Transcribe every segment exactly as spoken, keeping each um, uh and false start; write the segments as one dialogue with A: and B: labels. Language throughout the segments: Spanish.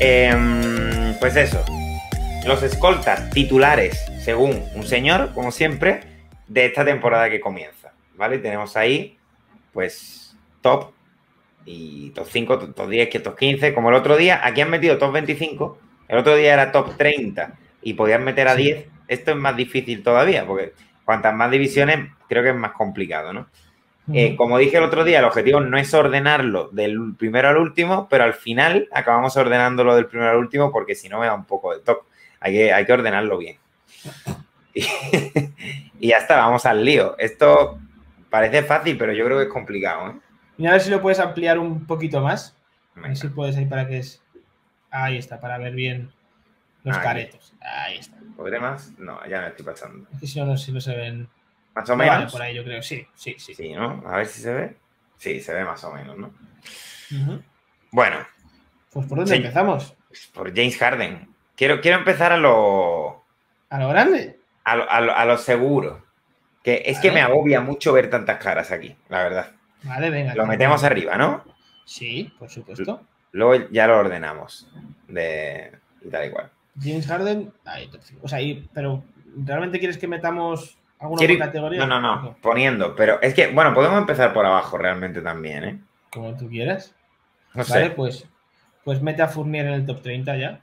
A: Eh, pues eso. Los escoltas titulares, según un señor, como siempre, de esta temporada que comienza, ¿vale? Tenemos ahí, pues, top y top cinco, top diez, top quince. Como el otro día, aquí han metido top veinticinco, el otro día era top treinta y podían meter a sí. diez. Esto es más difícil todavía, porque cuantas más divisiones, creo que es más complicado, ¿no? Uh-huh. Eh, como dije el otro día, el objetivo no es ordenarlo del primero al último, pero al final acabamos ordenándolo del primero al último porque si no me da un poco de toque. Hay que, hay que ordenarlo bien. Y, y ya está, vamos al lío. Esto parece fácil, pero yo creo que es complicado, ¿eh?
B: Mira a ver si lo puedes ampliar un poquito más. Venga. A ver si puedes ahí para que es... Ahí está, para ver bien los Aquí. caretos. Ahí está.
A: ¿Podré más? No, ya me estoy pasando.
B: Es que si no, no, si no se ven...
A: ¿Más o menos?
B: Vale, por ahí yo creo, sí, sí, sí.
A: Sí, ¿no? A ver si se ve. Sí, se ve más o menos, ¿no?
B: Uh-huh.
A: Bueno.
B: Pues ¿por dónde sí. empezamos?
A: Por James Harden. Quiero, quiero empezar a lo...
B: ¿A lo grande?
A: A lo, a lo, a lo seguro. Que es vale. que me agobia mucho ver tantas caras aquí, la verdad.
B: Vale, venga.
A: Lo metemos venga. arriba, ¿no?
B: Sí, por supuesto.
A: Luego ya lo ordenamos. De... Y tal y cual.
B: James Harden... Ahí, o sea, ahí, pero ¿realmente quieres que metamos alguna
A: Quiero...
B: categoría?
A: No, no, no, no. Poniendo. Pero es que, bueno, podemos empezar por abajo realmente también, ¿eh?
B: Como tú quieras.
A: No sé.
B: Vale, pues, pues mete a Fournier en el top treinta ya.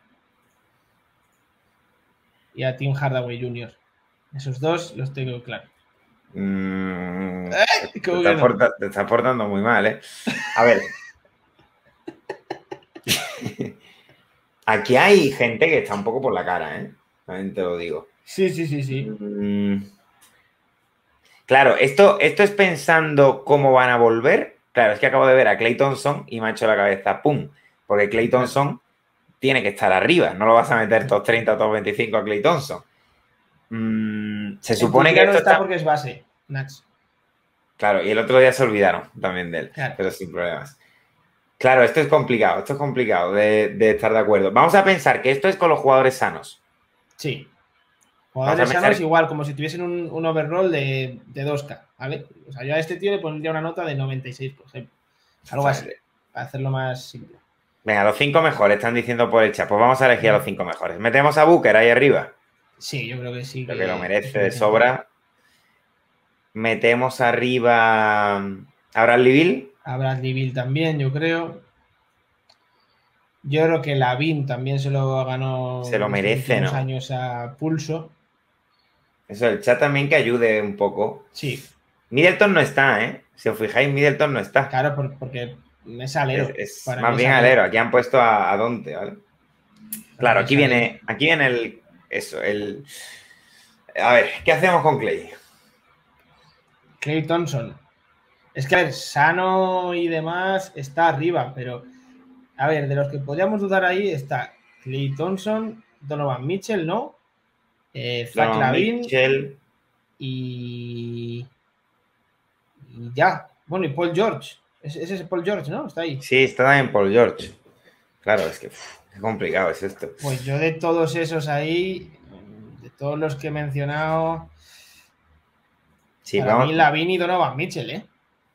B: Y a Tim Hardaway junior Esos dos los tengo claro.
A: Mm, ¿Eh? te, te, está porta, te está portando muy mal, ¿eh? A ver. Aquí hay gente que está un poco por la cara, ¿eh? También te lo digo.
B: Sí, sí, sí, sí.
A: Mm, claro, esto, esto es pensando cómo van a volver. Claro, es que acabo de ver a Klay Thompson y me ha hecho la cabeza ¡pum! Porque Klay Thompson tiene que estar arriba. No lo vas a meter top treinta o top veinticinco a Klay Thompson. Mm, se supone que
B: no
A: esto
B: está,
A: está
B: porque es base, Nax.
A: Claro, y el otro día se olvidaron también de él,
B: claro.
A: pero sin problemas. Claro, esto es complicado, esto es complicado de, de estar de acuerdo. Vamos a pensar que esto es con los jugadores sanos.
B: Sí. Jugadores sanos pensar... igual, como si tuviesen un, un overroll de, de dos K, ¿vale? O sea, yo a este tío le pondría una nota de noventa y seis, por ejemplo. Algo así, para hacerlo más simple.
A: Venga, los cinco mejores, están diciendo por el chat. Pues vamos a elegir a los cinco mejores. ¿Metemos a Booker ahí arriba?
B: Sí, yo creo que sí.
A: Creo
B: que,
A: que lo merece de sobra. Metemos arriba a Bradley Beal.
B: A Bradley Beal también, yo creo. Yo creo que Lavin también se lo ganó.
A: Se lo merece, ¿no?
B: años a pulso.
A: Eso, el chat también que ayude un poco.
B: Sí.
A: Middleton no está, ¿eh? Si os fijáis, Middleton no está.
B: Claro, porque es alero.
A: Es, es más bien alero. alero. Aquí han puesto a, a Donte, ¿vale? Claro, aquí viene, aquí viene el... Eso, el... A ver, ¿qué hacemos con Klay?
B: Klay Thompson. Es que, a ver, sano y demás está arriba, pero... A ver, de los que podríamos dudar ahí está Klay Thompson, Donovan Mitchell, ¿no? Eh, Zach LaVine
A: Mitchell.
B: Y... y ya. Bueno, y Paul George. Ese es Paul George, ¿no? Está ahí.
A: Sí, está también Paul George. Claro, es que uf, qué complicado es esto.
B: Pues yo de todos esos ahí, de todos los que he mencionado,
A: sí,
B: para
A: vamos...
B: mí LaVine y Donovan Mitchell, ¿eh?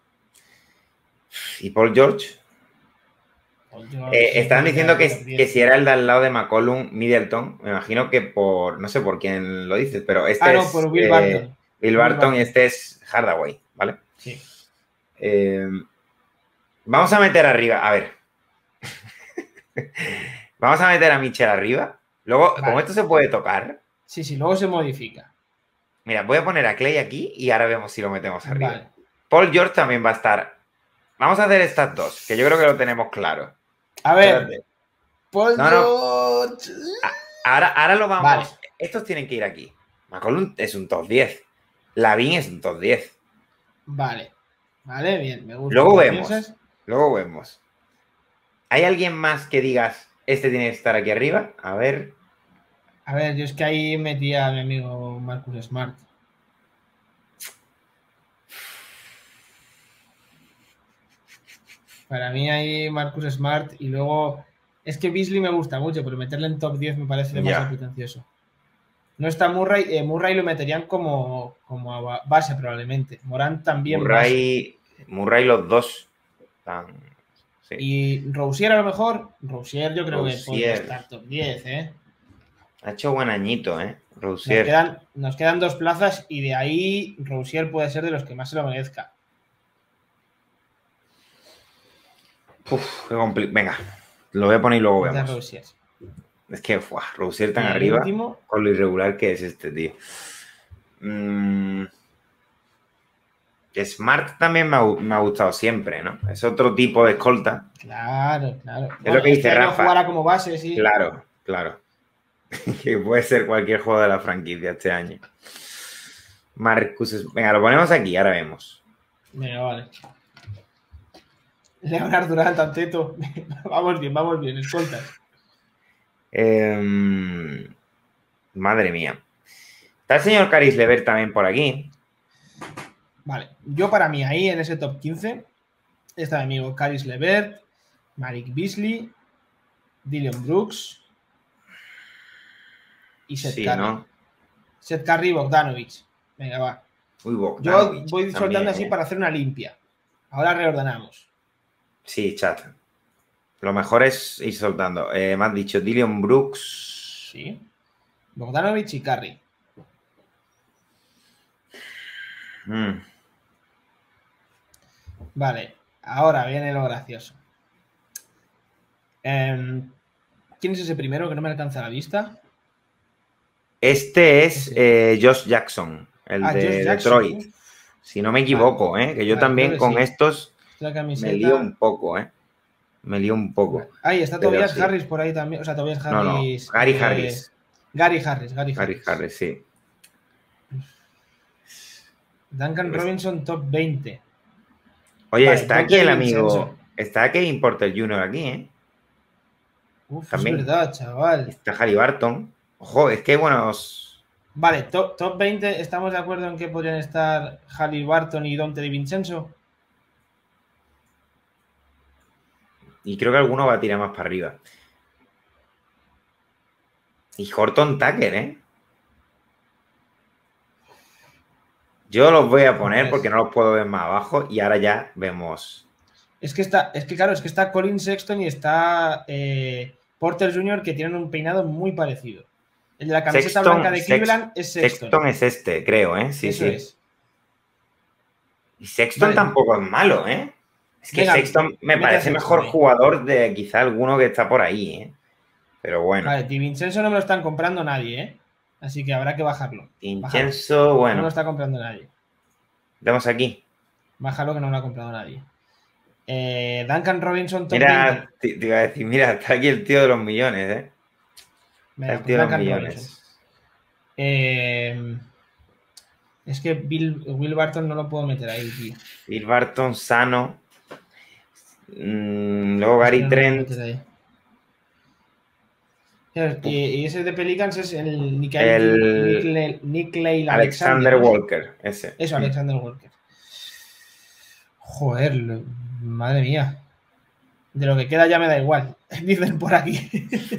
A: ¿Y Paul George?
B: Paul George
A: eh, estaban diciendo que, que si era el de al lado de McCollum Middleton, me imagino que por, no sé por quién lo dices, pero este
B: ah, no,
A: es
B: por Will
A: eh,
B: Barton.
A: Will Barton y este es Hardaway, ¿vale?
B: Sí.
A: Eh, vamos a meter arriba, a ver. Vamos a meter a Mitchell arriba. Luego, vale. Como esto se puede tocar.
B: Sí, sí, luego se modifica.
A: Mira, voy a poner a Klay aquí y ahora vemos si lo metemos arriba.
B: Vale.
A: Paul George también va a estar. Vamos a hacer estas dos, que yo creo que lo tenemos claro.
B: A ver. Espérate. Paul
A: no,
B: George.
A: No. Ahora, ahora lo vamos.
B: Vale.
A: Estos tienen que ir aquí. McCollum es un top diez. LaVine es un top diez.
B: Vale. Vale, bien. Me gusta.
A: Luego vemos. Piensas? Luego vemos. ¿Hay alguien más que digas, este tiene que estar aquí arriba? A ver.
B: A ver, yo es que ahí metí a mi amigo Marcus Smart. Para mí hay Marcus Smart y luego... Es que Beasley me gusta mucho, pero meterle en top diez me parece demasiado yeah. pretencioso. No está Murray. Eh, Murray lo meterían como, como a base probablemente. Morant también
A: Murray, base. Murray los dos están... Sí.
B: Y Rousier a lo mejor, Rousier yo creo
A: Rousier.
B: que puede estar top diez, ¿eh?
A: Ha hecho buen añito, ¿eh?
B: Nos
A: Rousier.
B: quedan, nos quedan dos plazas y de ahí Rousier puede ser de los que más se lo merezca.
A: Uf, qué complicado. Venga, lo voy a poner y luego
B: De
A: vemos.
B: Rousier.
A: Es que, fuah, Rousier tan
B: Y el
A: arriba,
B: último.
A: con lo irregular que es este tío. Mm. Smart también me ha, me ha gustado siempre, ¿no? Es otro tipo de escolta.
B: Claro, claro.
A: Es
B: Bueno,
A: lo que dice
B: este año
A: Rafa.
B: jugará como base, sí.
A: Claro, claro. Que puede ser cualquier juego de la franquicia este año. Marcus. Venga, lo ponemos aquí, ahora vemos.
B: Venga, vale. Leonard Durant, Anteto. Vamos bien, vamos bien, escoltas.
A: Eh, madre mía. Está el señor Caris Levert también por aquí.
B: Vale, yo para mí ahí en ese top quince está mi amigo Caris Levert, Malik Beasley, Dillon Brooks y Seth
A: Sí,
B: Curry.
A: ¿no?
B: Seth Curry y Bogdanovich. Venga, va.
A: Uy,
B: Yo
A: Bogdanovich
B: voy
A: también,
B: soltando así
A: ¿eh?
B: para hacer una limpia. Ahora reordenamos.
A: Sí, chat. Lo mejor es ir soltando. Eh, me has dicho Dillon Brooks.
B: Sí. Bogdanovich y Curry.
A: Mm.
B: Vale, ahora viene lo gracioso. Eh, ¿Quién es ese primero que no me alcanza la vista?
A: Este es
B: Ese.
A: eh, Josh Jackson, el
B: Ah,
A: de
B: Josh Jackson.
A: Detroit. Si no me equivoco,
B: Vale.
A: ¿eh? Que yo
B: Vale,
A: también
B: creo que
A: con
B: sí.
A: estos
B: La
A: me
B: camiseta.
A: lío un poco, ¿eh? Me lío un poco.
B: Vale. Ahí está
A: Pero
B: Tobias
A: sí.
B: Harris por ahí también. O sea, Tobias
A: No, no.
B: Harris.
A: Gary
B: eh,
A: Harris.
B: Gary Harris, Gary
A: Gary
B: Harris.
A: Harris, sí.
B: Duncan
A: Pues-
B: Robinson, top veinte.
A: Oye,
B: Vale,
A: está
B: Dante
A: aquí el
B: DiVincenzo.
A: amigo. Está Kevin Porter junior aquí, ¿eh?
B: Uf,
A: También.
B: es verdad, chaval.
A: Está Harry Barton. Ojo, es que buenos.
B: Vale, top, top veinte, ¿estamos de acuerdo en que podrían estar Halliburton y Dante DiVincenzo?
A: Y creo que alguno va a tirar más para arriba. Y Horton Tucker, ¿eh? Yo los voy a poner
B: Joder.
A: porque no los puedo ver más abajo y ahora ya vemos.
B: Es que está, es que claro, es que está Colin Sexton y está eh, Porter junior que tienen un peinado muy parecido. El de la camiseta
A: Sexton-
B: blanca de
A: Sex-
B: Cleveland es Sexton.
A: Sexton es este, creo, ¿eh? Sí,
B: Eso
A: sí.
B: es.
A: Y Sexton
B: Vale.
A: tampoco es malo, ¿eh? Es que
B: Venga,
A: Sexton me
B: mete a
A: parece
B: Sexton
A: mejor
B: ahí.
A: jugador de quizá alguno que está por ahí, ¿eh? Pero bueno.
B: Vale, DiVincenzo no me lo están comprando nadie, ¿eh? Así que habrá que bajarlo.
A: Vincenzo,
B: No
A: bueno.
B: lo está comprando nadie.
A: Vemos aquí.
B: Bájalo que no lo ha comprado nadie. Eh, Duncan Robinson, top
A: Mira,
B: veinte.
A: te, te iba a decir, mira, está aquí el tío de los millones, ¿eh? Está
B: Venga,
A: el
B: pues
A: tío de los
B: Duncan
A: millones.
B: Robinson. Eh, es que Bill, Will Barton no lo puedo meter ahí, tío.
A: Bill Barton, sano. Mm, luego
B: Es que
A: Gary
B: no lo puedo
A: Trent.
B: meter ahí. Y, y ese de Pelicans es el Nick,
A: El-
B: Nick, Nick Lyle
A: Alexander
B: ¿no?
A: Walker, ese.
B: Eso, Alexander Walker. Joder, lo- madre mía. De lo que queda ya me da igual. Dicen por aquí.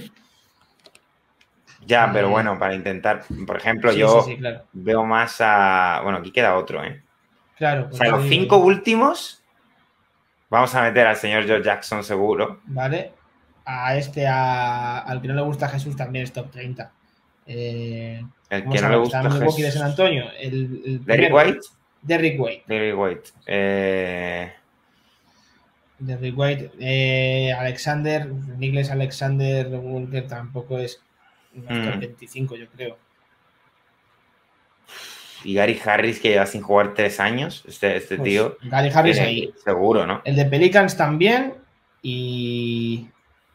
A: Ya, pero
B: Eh,
A: bueno, para intentar. Por ejemplo,
B: Sí,
A: yo
B: sí, sí, claro.
A: veo más a. Bueno, aquí queda otro, ¿eh?
B: Claro,
A: O
B: por
A: sea,
B: eso
A: los
B: digo
A: cinco
B: yo.
A: últimos. Vamos a meter al señor George Jackson seguro.
B: Vale. A este, a- al que no le gusta a Jesús, también es top treinta. Eh,
A: El
B: ¿Cómo
A: que
B: se
A: no
B: llama?
A: le
B: Está
A: gusta
B: en Milwaukee de
A: Jesús.
B: San Antonio. El, el
A: Derrick
B: primero.
A: White.
B: Derrick White.
A: Derrick White. Eh,
B: Derrick White. Eh, Alexander. Nicholas Alexander Walker tampoco es. No es top
A: Mm.
B: veinticinco, yo creo.
A: y Gary Harris, que lleva sin jugar tres años. Este, este
B: Pues,
A: tío.
B: Gary Harris
A: tiene-
B: ahí.
A: Seguro, ¿no?
B: El de Pelicans también. Y.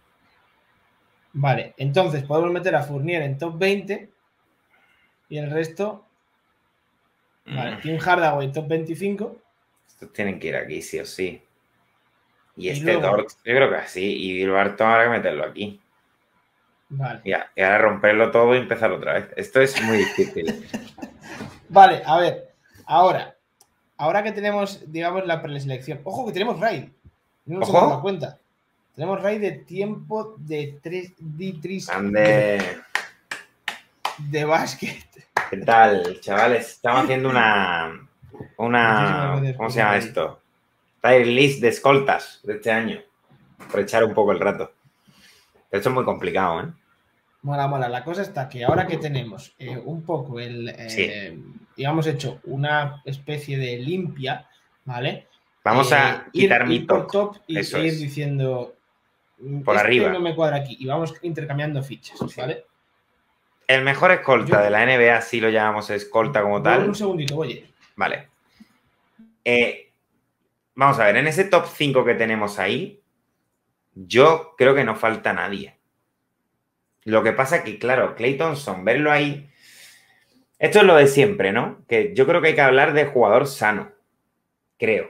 B: Vale, entonces podemos meter a Fournier en top veinte. Y el resto. Vale,
A: Mm,
B: Tim Hardaway top veinticinco.
A: Estos tienen que ir aquí, sí o sí. Y
B: Y
A: este
B: luego-
A: Dort, yo creo que sí. Y Bill Barton habrá que meterlo aquí.
B: Vale.
A: Ya, y ahora romperlo todo y empezar otra vez. Esto es muy difícil.
B: Vale, a ver. Ahora. Ahora que tenemos, digamos, la preselección. Ojo que tenemos raid. No nos
A: Ojo.
B: hemos dado cuenta. Tenemos raid de tiempo de tres D tres
A: Ande.
B: de básquet.
A: ¿Qué tal, chavales? Estamos haciendo una.
B: Muchísimas
A: una
B: gracias
A: ¿Cómo
B: por
A: se llama
B: venir.
A: esto? Tier list de escoltas de este año. por echar un poco el rato. Esto es muy complicado, ¿eh?
B: Mola, mola. La cosa está que ahora que tenemos eh, un poco el, eh,
A: Sí.
B: digamos, hecho una especie de limpia, ¿vale?
A: Vamos
B: Eh,
A: a
B: ir,
A: quitar mi
B: ir por
A: top.
B: top y,
A: Eso
B: e ir
A: es.
B: diciendo,
A: Por
B: este
A: arriba.
B: no me cuadra aquí. Y vamos intercambiando fichas,
A: Sí.
B: ¿vale?
A: El mejor escolta
B: Yo
A: de la N B A, si lo llamamos escolta como
B: voy un
A: tal.
B: segundito, oye.
A: Vale. Eh, vamos a ver, en ese top cinco que tenemos ahí, yo creo que no falta nadie. Lo que pasa que, claro, Klay Thompson, verlo ahí. Esto es lo de siempre, ¿no? Que yo creo que hay que hablar de jugador sano. Creo.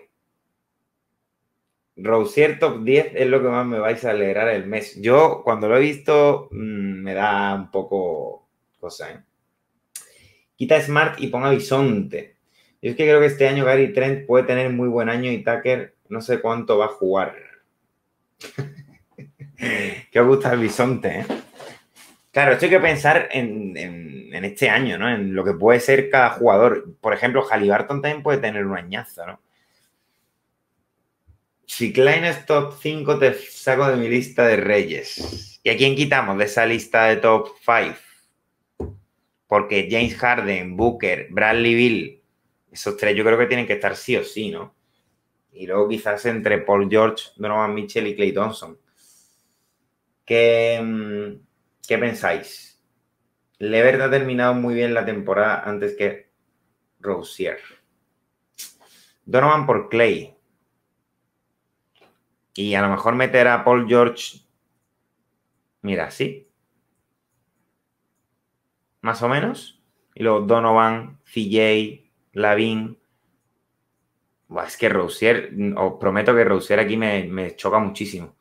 A: Rozier top diez es lo que más me vais a alegrar el mes. Yo, cuando lo he visto, mmm, me da un poco cosa, ¿eh? Quita Smart y ponga Bisonte. Yo es que creo que este año Gary Trent puede tener muy buen año y Tucker no sé cuánto va a jugar. ¿Qué os gusta el Bisonte, eh? Claro, esto hay que pensar en, en, en este año, ¿no? En lo que puede ser cada jugador. Por ejemplo, Haliburton también puede tener un añazo, ¿no? Si Klein es top cinco, te saco de mi lista de reyes. ¿Y a quién quitamos de esa lista de top cinco? Porque James Harden, Booker, Bradley Beal, esos tres yo creo que tienen que estar sí o sí, ¿no? Y luego quizás entre Paul George, Donovan Mitchell y Klay Thompson. ¿Qué, qué pensáis? Levert ha terminado muy bien la temporada antes que Rozier. Donovan por Klay. Y a lo mejor meter a Paul George. Mira, sí. Más o menos. Y luego Donovan, C J, Lavin. Buah, es que Rozier, os prometo que Rozier aquí me, me choca muchísimo.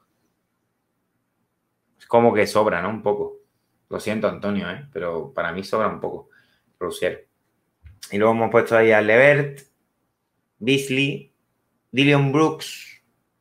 A: Es como que sobra, ¿no? Un poco. Lo siento, Antonio, ¿eh? Pero para mí sobra un poco Rozier. Y luego hemos puesto ahí a Levert, Beasley, Dillon Brooks,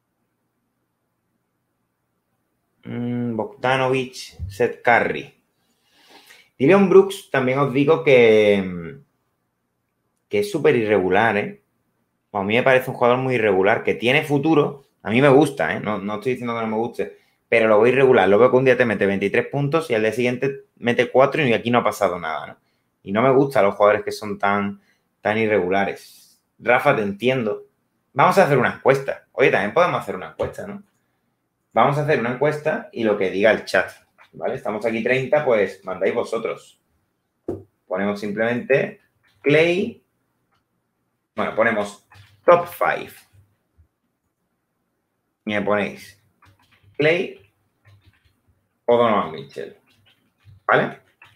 A: mmm, Bogdanovich, Seth Curry. Dillon Brooks también os digo que, que es súper irregular, ¿eh? A mí me parece un jugador muy irregular, que tiene futuro. A mí me gusta, ¿eh? No, no estoy diciendo que no me guste, pero lo veo irregular. Lo veo que un día te mete veintitrés puntos y al día siguiente mete cuatro y aquí no ha pasado nada, ¿no? Y no me gustan los jugadores que son tan, tan irregulares. Rafa, te entiendo. Vamos a hacer una encuesta. Oye, también podemos hacer una encuesta, ¿no? Vamos a hacer una encuesta y lo que diga el chat, ¿vale? Estamos aquí treinta, pues mandáis vosotros. Ponemos simplemente Klay. Bueno, ponemos top cinco. Y me ponéis Klay o Donovan Mitchell. ¿Vale?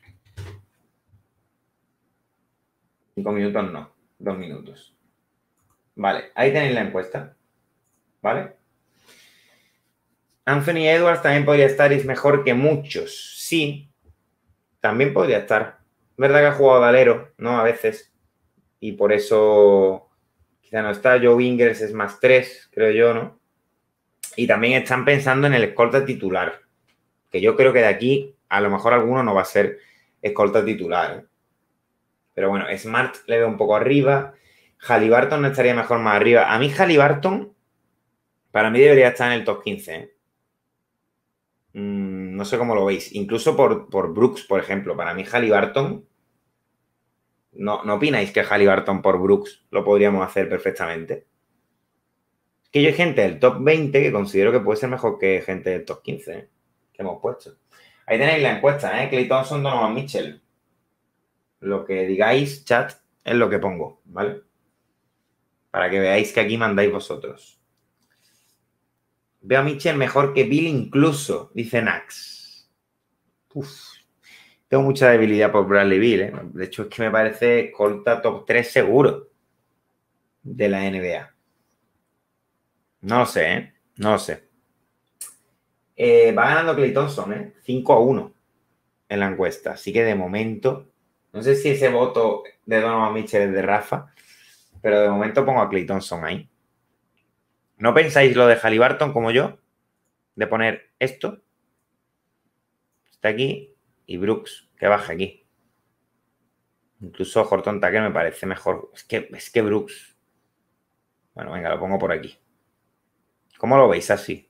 A: Cinco minutos no, dos minutos. Vale, ahí tenéis la encuesta. ¿Vale? Anthony Edwards también podría estar y es mejor que muchos. Sí, también podría estar. Es verdad que ha jugado de alero, ¿no? A veces. Y por eso quizá no está. Joe Ingles es más tres, creo yo, ¿no? Y también están pensando en el escolta titular. Que yo creo que de aquí a lo mejor alguno no va a ser escolta titular, ¿eh? Pero bueno, Smart le veo un poco arriba. Haliburton no estaría mejor más arriba. A mí Haliburton, para mí debería estar en el top quince, ¿eh? Mm, no sé cómo lo veis. Incluso por, por Brooks, por ejemplo. Para mí Haliburton, ¿no, ¿no opináis que Haliburton por Brooks lo podríamos hacer perfectamente? Es que yo hay gente del top veinte que considero que puede ser mejor que gente del top quince, ¿eh? Que hemos puesto. Ahí tenéis la encuesta, ¿eh? Klay Thompson, Donovan Mitchell. Lo que digáis, chat, es lo que pongo, ¿vale? Para que veáis que aquí mandáis vosotros. Veo a Mitchell mejor que Bill incluso, dice Nax. Uf. Tengo mucha debilidad por Bradley Beal, ¿eh? De hecho, es que me parece corta top tres seguro de la N B A. No lo sé, ¿eh? No lo sé. Eh, va ganando Klay Thompson, ¿eh? cinco a uno en la encuesta. Así que de momento, no sé si ese voto de Donovan Mitchell es de Rafa, pero de momento pongo a Klay Thompson ahí. ¿No pensáis lo de Haliburton como yo? De poner esto, está aquí, y Brooks, que baja aquí. Incluso Horton Tucker me parece mejor. Es que, es que Brooks. Bueno, venga, lo pongo por aquí. ¿Cómo lo veis así?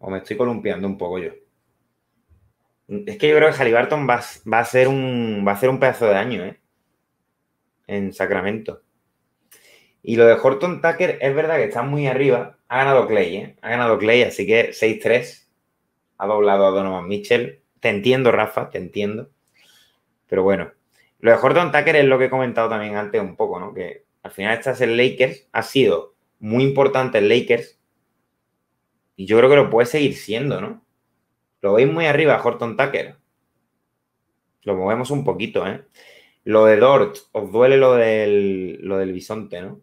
A: O me estoy columpiando un poco yo. Es que yo creo que Haliburton va, va, a ser un, va a ser un pedazo de año, ¿eh? En Sacramento. Y lo de Horton Tucker es verdad que está muy arriba. Ha ganado Clay, ¿eh? Ha ganado Clay, así que seis tres. Ha doblado a Donovan Mitchell. Te entiendo, Rafa, te entiendo. Pero bueno, lo de Horton Tucker es lo que he comentado también antes un poco, ¿no? Que al final estás en Lakers. Ha sido muy importante en Lakers. Y yo creo que lo puede seguir siendo, ¿no? Lo veis muy arriba, Horton Tucker. Lo movemos un poquito, ¿eh? Lo de Dort, os duele lo del, lo del bisonte, ¿no?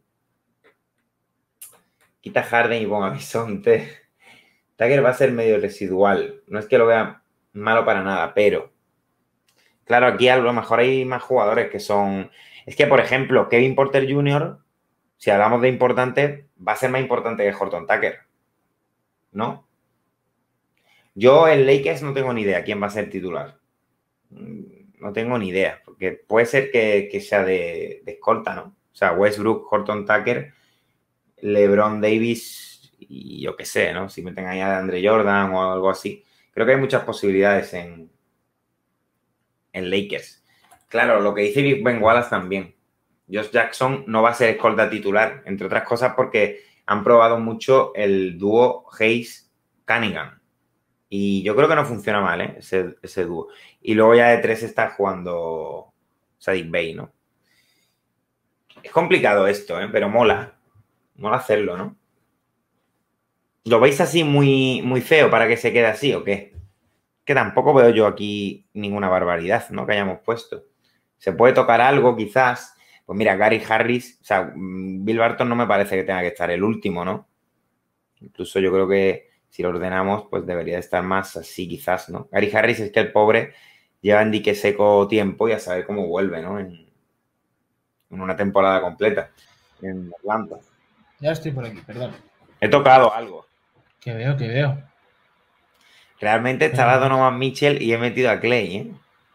A: Quita Harden y ponga bisonte. Tucker va a ser medio residual. No es que lo vea malo para nada, pero... Claro, aquí a lo mejor hay más jugadores que son... Es que, por ejemplo, Kevin Porter junior, si hablamos de importante, va a ser más importante que Horton Tucker, ¿no? Yo en Lakers no tengo ni idea quién va a ser titular. No tengo ni idea, porque puede ser que, que sea de, de escolta, ¿no? O sea, Westbrook, Horton Tucker, LeBron Davis y yo qué sé, ¿no? Si meten ahí a Andre Jordan o algo así. Creo que hay muchas posibilidades en, en Lakers. Claro, lo que dice Big Ben Wallace también. Josh Jackson no va a ser escolta titular, entre otras cosas porque han probado mucho el dúo Hayes-Cunningham. Y yo creo que no funciona mal, ¿eh? Ese, ese dúo. Y luego ya de tres está jugando Saddiq Bey, ¿no? Es complicado esto, ¿eh? Pero mola. Mola hacerlo, ¿no? ¿Lo veis así muy, muy feo para que se quede así o qué? Que tampoco veo yo aquí ninguna barbaridad, ¿no? Que hayamos puesto. ¿Se puede tocar algo quizás? Pues mira, Gary Harris, o sea, Bill Barton no me parece que tenga que estar el último, ¿no? Incluso yo creo que si lo ordenamos, pues debería estar más así quizás, ¿no? Gary Harris es que el pobre lleva en dique seco tiempo y a saber cómo vuelve, ¿no? En, en una temporada completa en Atlanta.
B: Ya estoy por aquí, perdón.
A: He tocado algo.
B: Que veo, que veo.
A: Realmente estaba Donovan Mitchell y he metido a Clay, ¿eh?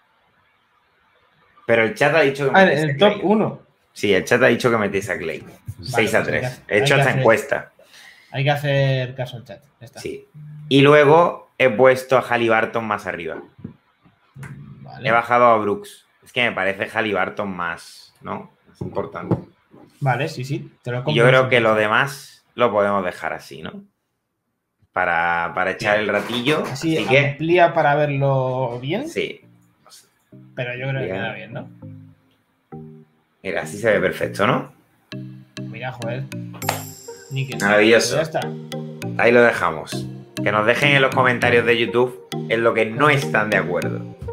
A: Pero el chat ha dicho que
B: Ah,
A: metéis
B: en
A: a
B: el
A: Clay.
B: top uno.
A: Sí, el chat ha dicho que metéis a Clay. seis a tres.
B: Pues
A: He hecho esta
B: hacer,
A: encuesta.
B: Hay que hacer caso al chat. Ya está.
A: Sí. Y luego he puesto a Haliburton más arriba.
B: Vale.
A: He bajado a Brooks. Es que me parece Haliburton más, ¿no? Más importante.
B: Vale, sí, sí. Te lo
A: y yo creo que lo demás lo podemos dejar así, ¿no? Para, para echar el ratillo.
B: Así,
A: así que,
B: amplía para verlo bien.
A: Sí.
B: Pero yo creo
A: Bien.
B: que queda bien, ¿no?
A: Mira, así se ve perfecto, ¿no?
B: Mira, joder. Ni que
A: Maravilloso.
B: Ya está.
A: Ahí lo dejamos. Que nos dejen en los comentarios de YouTube en lo que no están de acuerdo.